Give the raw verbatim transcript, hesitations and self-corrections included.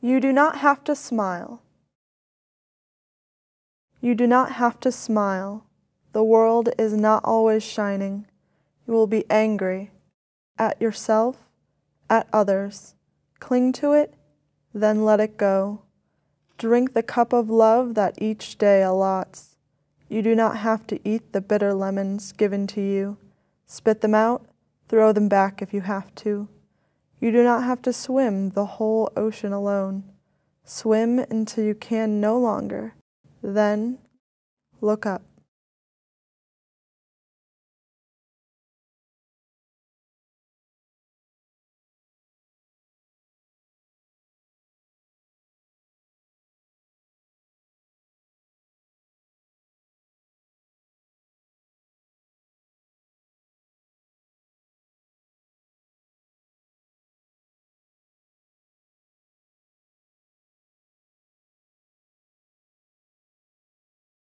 You do not have to smile. You do not have to smile. The world is not always shining. You will be angry at yourself, at others. Cling to it, then let it go. Drink the cup of love that each day allots. You do not have to eat the bitter lemons given to you. Spit them out, throw them back if you have to. You do not have to swim the whole ocean alone. Swim until you can no longer. Then look up.